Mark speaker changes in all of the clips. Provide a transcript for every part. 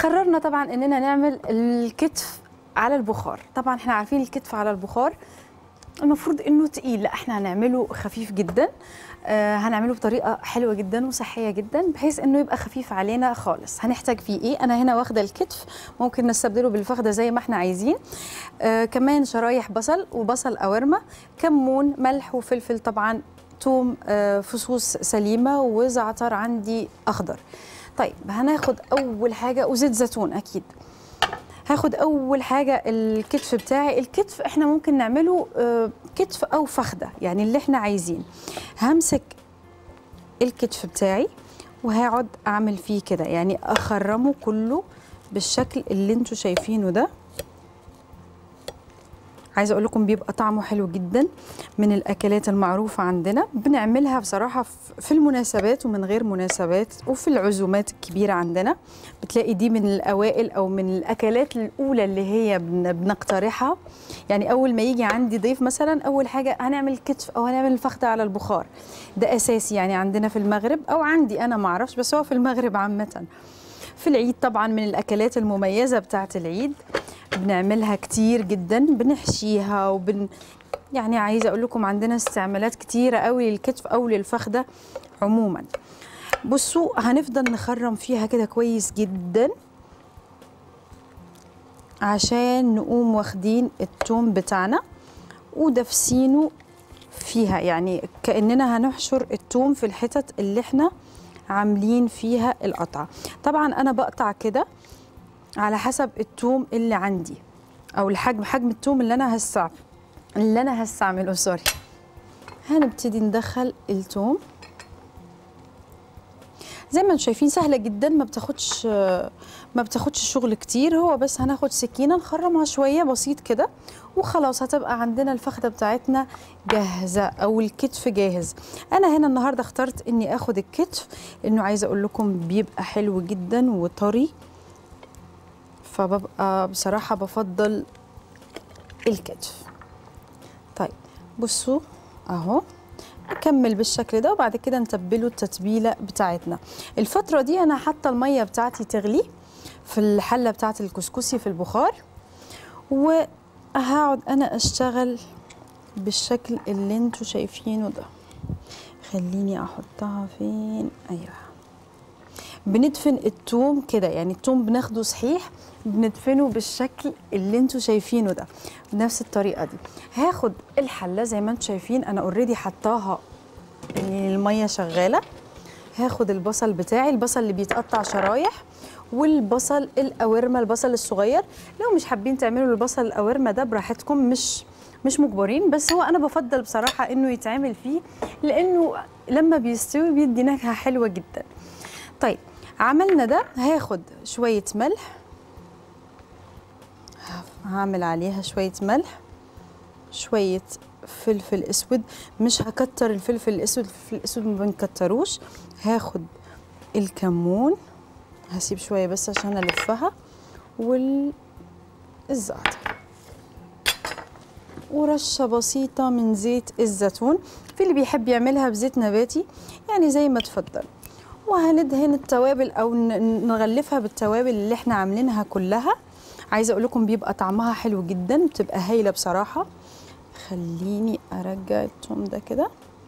Speaker 1: قررنا طبعا اننا نعمل الكتف على البخار. طبعا احنا عارفين الكتف على البخار المفروض انه تقيل، لا احنا هنعمله خفيف جدا. هنعمله بطريقه حلوه جدا وصحيه جدا بحيث انه يبقى خفيف علينا خالص. هنحتاج فيه ايه؟ انا هنا واخده الكتف، ممكن نستبدله بالفخده زي ما احنا عايزين. كمان شرايح بصل وبصل قوارمه، كمون، ملح وفلفل، طبعا توم، فصوص سليمه، وزعتر عندي اخضر. طيب هناخد اول حاجه، وزيت زيتون اكيد. هاخد اول حاجه الكتف بتاعي. الكتف احنا ممكن نعمله كتف او فخده، يعني اللي احنا عايزين. همسك الكتف بتاعي وهقعد اعمل فيه كده، يعني اخرمه كله بالشكل اللي انتوا شايفينه ده. عايزه اقول لكم بيبقى طعمه حلو جدا، من الاكلات المعروفه عندنا. بنعملها بصراحه في المناسبات ومن غير مناسبات، وفي العزومات الكبيره عندنا بتلاقي دي من الاوائل او من الاكلات الاولى اللي هي بنقترحها. يعني اول ما يجي عندي ضيف مثلا، اول حاجه هنعمل كتف او هنعمل الفخده على البخار. ده اساسي يعني عندنا في المغرب، او عندي انا ما اعرفش، بس هو في المغرب عامه. في العيد طبعا من الاكلات المميزه بتاعه العيد، بنعملها كتير جدا، بنحشيها يعني عايزه اقول لكم عندنا استعمالات كتيره قوي للكتف او للفخده عموما. بصوا هنفضل نخرم فيها كده كويس جدا عشان نقوم واخدين التوم بتاعنا ودفسينه فيها، يعني كأننا هنحشر التوم في الحتت اللي احنا عاملين فيها القطعه. طبعا انا بقطع كده على حسب التوم اللي عندي، او حجم التوم اللي انا هستعمله سوري. هنبتدي ندخل التوم زي ما انتم شايفين، سهله جدا، ما بتاخدش شغل كتير. هو بس هناخد سكينه نخرمها شويه بسيط كده وخلاص، هتبقى عندنا الفخده بتاعتنا جاهزه او الكتف جاهز. انا هنا النهارده اخترت اني اخد الكتف لانه عايزه اقول لكم بيبقى حلو جدا وطري، فببقى بصراحه بفضل الكتف. طيب بصوا اهو، نكمل بالشكل ده وبعد كده نتبله التتبيله بتاعتنا. الفتره دي انا حاطه الميه بتاعتي تغلي في الحله بتاعت الكسكسي في البخار، وهقعد انا اشتغل بالشكل اللي انتوا شايفينه ده. خليني احطها فين؟ ايوه. بندفن التوم كده، يعني التوم بناخده صحيح بندفنه بالشكل اللي انتوا شايفينه ده بنفس الطريقه دي. هاخد الحله زي ما انتوا شايفين، انا اوريدي حطاها يعني الميه شغاله. هاخد البصل بتاعي، البصل اللي بيتقطع شرايح، والبصل القوارمه، البصل الصغير. لو مش حابين تعملوا البصل القوارمه ده براحتكم، مش مجبرين، بس هو انا بفضل بصراحه انه يتعمل فيه لانه لما بيستوي بيدي نكهه حلوه جدا. طيب عملنا ده، هاخد شويه ملح، هعمل عليها شويه ملح، شويه فلفل اسود. مش هكتر الفلفل الاسود، الفلفل الاسود ما بنكتروش. هاخد الكمون، هسيب شويه بس عشان الفها، والزعتر، ورشه بسيطه من زيت الزيتون. في اللي بيحب يعملها بزيت نباتي، يعني زي ما تفضل. وهندهن التوابل او نغلفها بالتوابل اللي احنا عاملينها كلها. عايزه اقول لكم بيبقى طعمها حلو جدا، بتبقى هايله بصراحه. خليني ارجع التوم ده كده،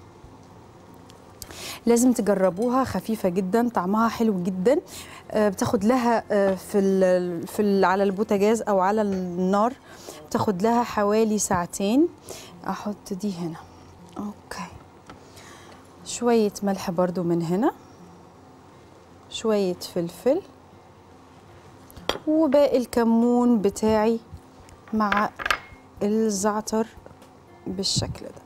Speaker 1: لازم تجربوها، خفيفه جدا، طعمها حلو جدا. بتاخد لها على البوتاجاز او على النار بتاخد لها حوالي ساعتين. احط دي هنا، اوكي. شويه ملح برضو من هنا، شويه فلفل، وباقي الكمون بتاعي مع الزعتر بالشكل ده.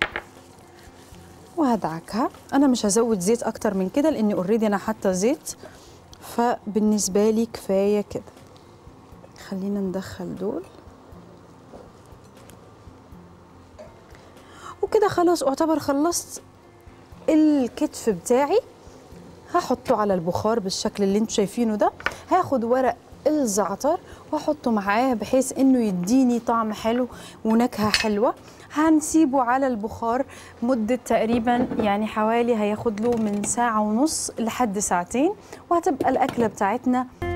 Speaker 1: وهدعكها. انا مش هزود زيت اكتر من كده لاني اوريدي انا حاطه زيت، فبالنسبه لي كفايه كده. خلينا ندخل دول وكده خلاص اعتبر خلصت الكتف بتاعي. هحطه على البخار بالشكل اللي انتوا شايفينه ده. هاخد ورق الزعتر واحطه معاه بحيث انه يديني طعم حلو ونكهه حلوه. هنسيبه على البخار مده تقريبا يعني حوالي هياخد له من ساعه ونص لحد ساعتين، وهتبقى الاكله بتاعتنا